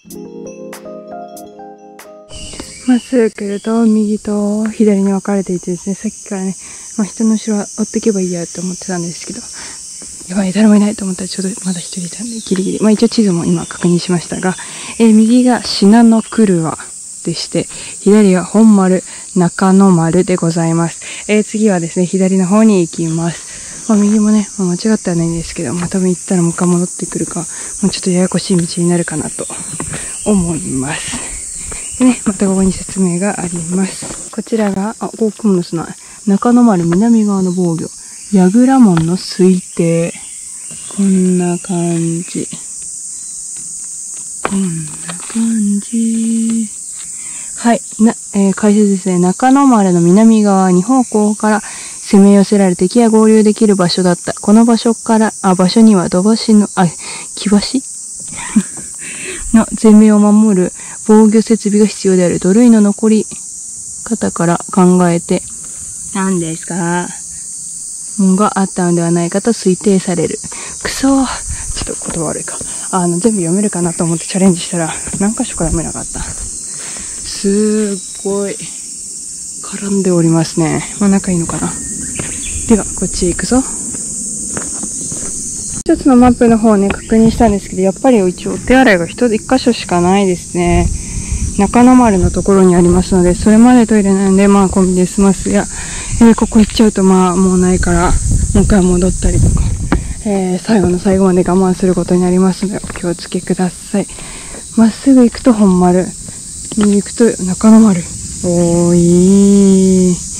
まっすぐ来ると右と左に分かれていてですね、さっきからね、人の後ろは追っていけばいいやって思ってたんですけど、やばい、誰もいないと思ったらちょうどまだ一人いたんでギリギリ。一応地図も今確認しましたが、右が信濃黒輪でして、左は本丸、中野丸でございます。次はですね、左の方に行きます。右もね、間違ってはないんですけど、多分行ったらもう一回戻ってくるか、もうちょっとややこしい道になるかなと思います。でね、またここに説明があります。こちらが、大雲の砂、中野丸南側の防御、矢倉門の推定。こんな感じ。はい。解説ですね。中野丸の南側、2方向から攻め寄せられ敵や合流できる場所だった。この場所には土橋の、木橋の前面を守る防御設備が必要である。土塁の残り方から考えて、何ですか？門があったのではないかと推定される。くそー。ちょっと言葉悪いか。全部読めるかなと思ってチャレンジしたら、何箇所か読めなかった。すっごい、絡んでおりますね。仲いいのかな。では、こっちへ行くぞ。一つのマップの方をね、確認したんですけど、やっぱり一応お手洗いが一箇所しかないですね。中野丸のところにありますので、それまでトイレなんで、コンビニで済ますや、ここ行っちゃうともうないから、もう一回戻ったりとか、最後の最後まで我慢することになりますので、お気をつけください。まっすぐ行くと本丸、右行くと中野丸。おーいー。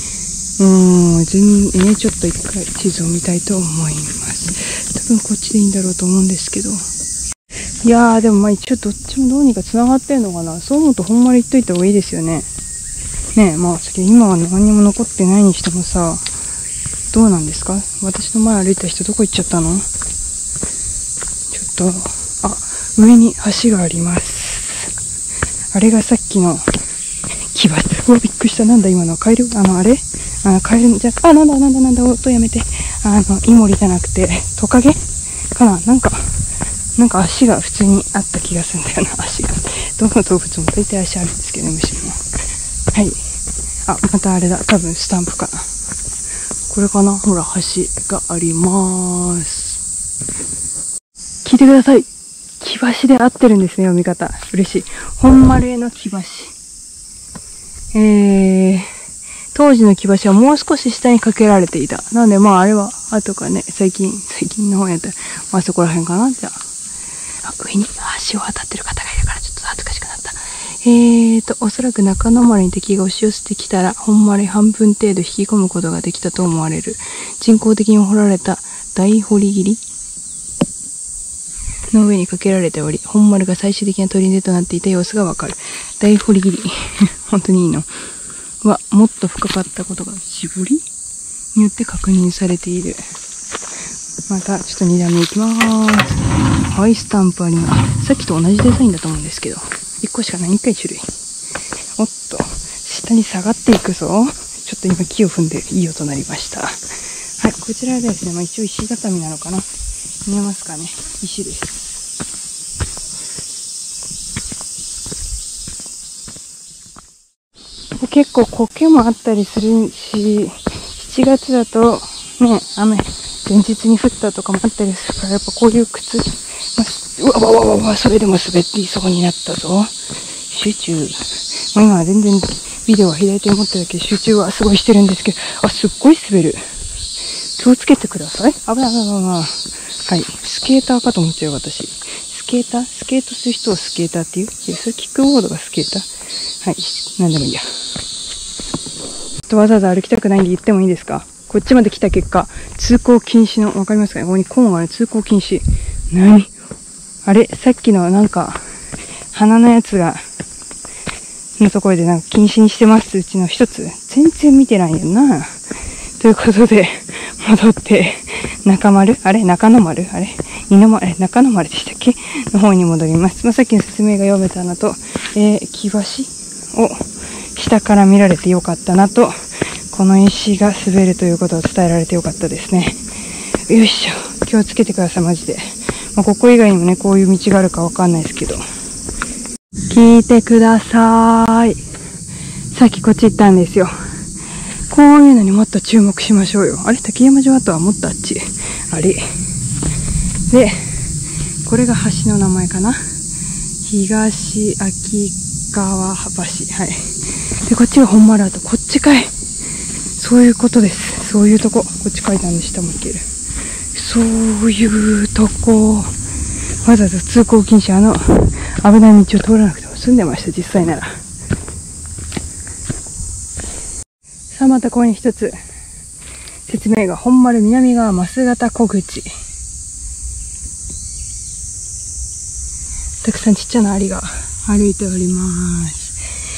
ちょっと一回地図を見たいと思います。多分こっちでいいんだろうと思うんですけど。いやー、でも一応どっちもどうにか繋がってんのかな。そう思うと本丸行っといた方がいいですよね。ねえ、今は何にも残ってないにしてもさ、どうなんですか？私の前歩いた人どこ行っちゃったの？ちょっと、上に橋があります。あれがさっきの木橋。うわ、びっくりした。なんだ今の。カエル？あれ？カエルじゃ、なんだ、音やめて。イモリじゃなくて、トカゲかな？なんか足が普通にあった気がするんだよな、足が。どの動物も大体足あるんですけどね、むしろ。はい。またあれだ。多分スタンプかな。これかな？ほら、橋がありまーす。聞いてください。木橋で合ってるんですね、読み方。嬉しい。本丸への木橋。当時の木橋はもう少し下にかけられていた。なので、あれは、後かね、最近の方やったら、そこら辺かな？じゃあ。上に橋を渡ってる方がいるからちょっと恥ずかしくなった。おそらく中野丸に敵が押し寄せてきたら、本丸半分程度引き込むことができたと思われる。人工的に掘られた大堀切りの上にかけられており、本丸が最終的な砦となっていた様子がわかる。大堀切り。本当にいいの？もっと深かったことが絞りによって確認されている。また、ちょっと2段目行きまーす。はい、スタンプあります。さっきと同じデザインだと思うんですけど、1個しかない、1回種類。おっと、下に下がっていくぞ。ちょっと今木を踏んでいい音鳴りました。はい、こちらですね、一応石畳なのかな？見えますかね？石です。結構苔もあったりするし、7月だとね、雨、前日に降ったとかもあったりするから、やっぱこういう靴、うわ、それでも滑っていそうになったぞ。集中。今は全然ビデオは左手に持ってるだけで集中はすごいしてるんですけど、すっごい滑る。気をつけてください。危ない。はい。スケーターかと思っちゃう私。スケートする人をスケーターって言う？それキックボードがスケーター？はい。なんでもいいや。わざわざ歩きたくないんで言ってもいいですか？こっちまで来た結果、通行禁止の、わかりますかね？ここにコーンがある、通行禁止。何？あれ？さっきの鼻のやつのところで禁止にしてますうちの一つ。全然見てないよな。ということで、戻って、中野丸？中野丸でしたっけ？の方に戻ります。さっきの説明が読めたのと、木橋を下から見られてよかったなと、この石が滑るということを伝えられてよかったですね。よいしょ。気をつけてください、マジで。ここ以外にもね、こういう道があるかわかんないですけど。 聞いてください。さっきこっち行ったんですよ。こういうのにもっと注目しましょうよ。あれ、滝山城跡はもっとあっち。あれ。で、これが橋の名前かな。東秋川橋。はい。で、こっちが本丸跡。こっちかい。そういうことです。そういうとこ。こっち書いたんで下も行ける。そういうとこ。わざわざ通行禁止、危ない道を通らなくても済んでました、実際なら。さあ、またここに一つ説明が、本丸南側増形小口。たくさんちっちゃなアリが歩いております。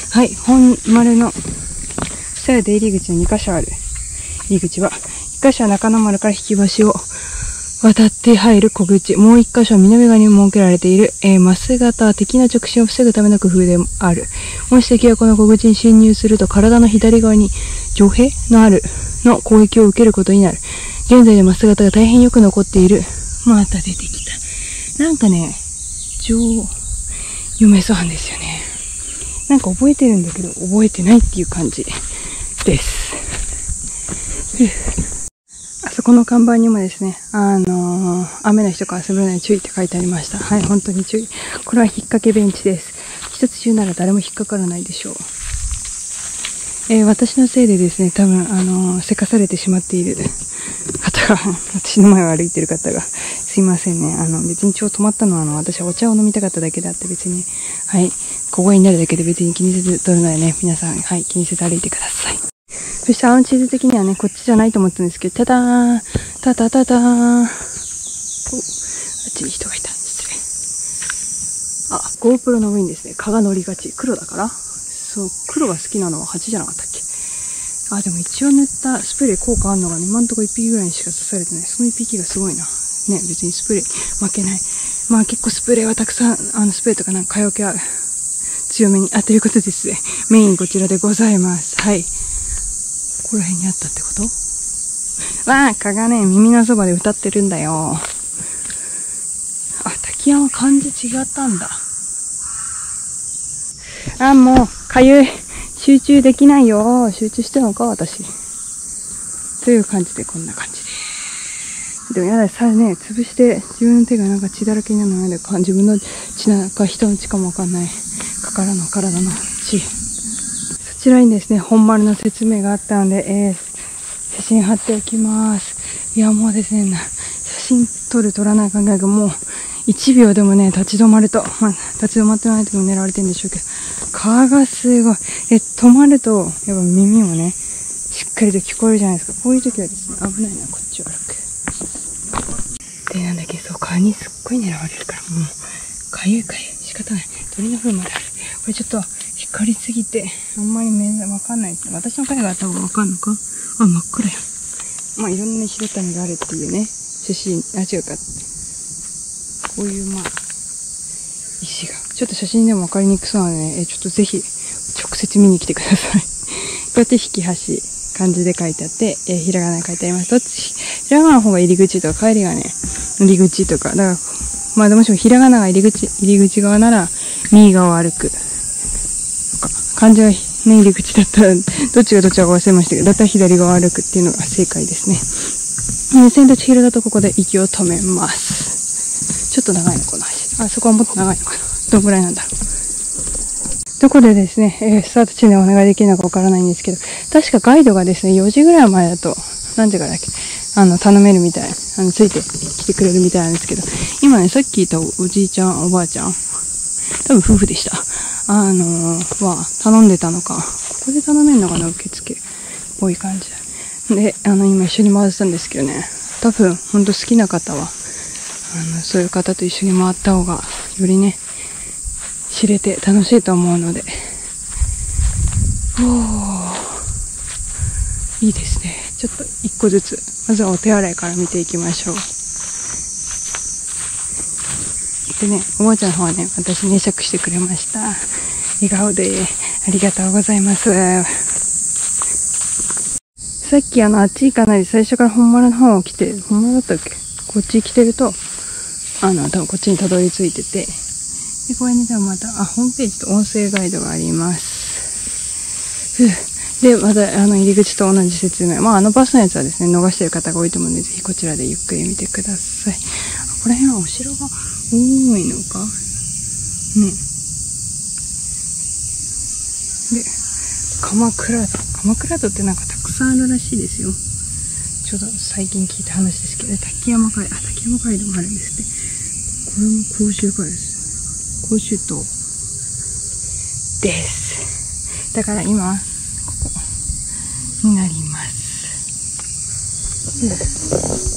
はい、本丸の下や出入り口の2箇所ある。入り口は、1箇所は中野丸から引き橋を渡って入る小口。もう1箇所は南側に設けられている、増形は敵の直進を防ぐための工夫である。もし敵がこの小口に侵入すると、体の左側に城兵の攻撃を受けることになる。現在で増形が大変よく残っている。また出てきた。なんかね、読めそうなんですよね。なんか覚えてるんだけど、覚えてないっていう感じです。あそこの看板にもですね、雨の日とか遊べない注意って書いてありました。はい、本当に注意。これは引っ掛けベンチです。一つ中なら誰も引っかからないでしょう。私のせいでですね、多分、せかされてしまっている方が、私の前を歩いている方が、すいませんね。別に止まったのは、私はお茶を飲みたかっただけであって、別に、はい、小声になるだけで別に気にせず撮るのでね、皆さん、はい、気にせず歩いてください。そして地図的にはね、こっちじゃないと思ったんですけど、ただーん、たたたたーん。あっちに人がいた。失礼。あ、GoPro の上にですね、蚊が乗りがち。黒だからそう、黒が好きなのは8じゃなかったっけ。あ、でも一応塗ったスプレー効果あるのがね、今んとこ1匹ぐらいにしか刺されてない。その1匹がすごいな。ね、別にスプレー負けない。まあ結構スプレーはたくさん、スプレーとかなんか蚊よけは強めに。ということですね。メインこちらでございます。はい。ここら辺にあったってこと？蚊がね、耳のそばで歌ってるんだよ。滝山漢字違ったんだ。もう、かゆい。集中できないよ。集中してるのか、私。という感じで、こんな感じで。でもやだ、潰して、自分の手がなんか血だらけになるので、自分の血なのか、人の血かもわかんない。体の血。そちらにですね、本丸の説明があったので、写真貼っておきます。いや、もうですね、写真撮らない考えがもう、1秒でもね、立ち止まると、立ち止まってない時も狙われてるんでしょうけど、蚊がすごい。止まると、やっぱ耳もね、しっかりと聞こえるじゃないですか。こういう時はですね、危ないな、こっちを歩く。で、なんだっけ、そう、蚊にすっごい狙われるから、もう、かゆい。仕方ない。鳥の糞まである。これちょっと、光りすぎて、あんまりわかんないですね。私の影があった方がわかんのか？真っ暗や。いろんな白谷があるっていうね、写真、違うか。こういう、石が。ちょっと写真でもわかりにくそうなので、ちょっとぜひ、直接見に来てください。こうやって引き橋、漢字で書いてあって、ひらがなで書いてあります。どっち？ひらがなの方が入り口とか、帰りがね、入り口とか。だから、もしもひらがなが入り口側なら、右側を歩く。漢字がね、入り口だったら、どっちがどっちか忘れましたけど、だったら左側を歩くっていうのが正解ですね。千と千尋だとここで息を止めます。ちょっと長いの、この橋。そこはもっと長いのかな。どのぐらいなんだろう。どこでですね、スタート地点でお願いできるのかわからないんですけど、確かガイドがですね、4時ぐらい前だと、何時からだっけ、頼めるみたい、ついてきてくれるみたいなんですけど、今ね、さっき言ったおじいちゃん、おばあちゃん、多分夫婦でした。頼んでたのか。ここで頼めるのかな、受付。こういう感じで。今一緒に回ってたんですけどね、多分、ほんと好きな方は、そういう方と一緒に回った方が、よりね、知れて楽しいと思うので。いいですね。ちょっと一個ずつ、まずはお手洗いから見ていきましょう。でね、おばあちゃんの方はね、私に会釈してくれました。笑顔で、ありがとうございます。さっきあっち行かないで最初から本丸の方を来て、本丸だったっけ？こっち来てると、多分こっちにたどり着いてて、 で、これに多分また、ホームページと音声ガイドがあります。で、また、入り口と同じ説明。バスのやつはですね、逃してる方が多いと思うので、ぜひこちらでゆっくり見てください。ここら辺はお城が多いのかね。で、鎌倉戸ってなんかたくさんあるらしいですよ。ちょうど最近聞いた話ですけど、滝山街道もあるんですって。これも甲州街です。甲州島です。だから今、ここになります。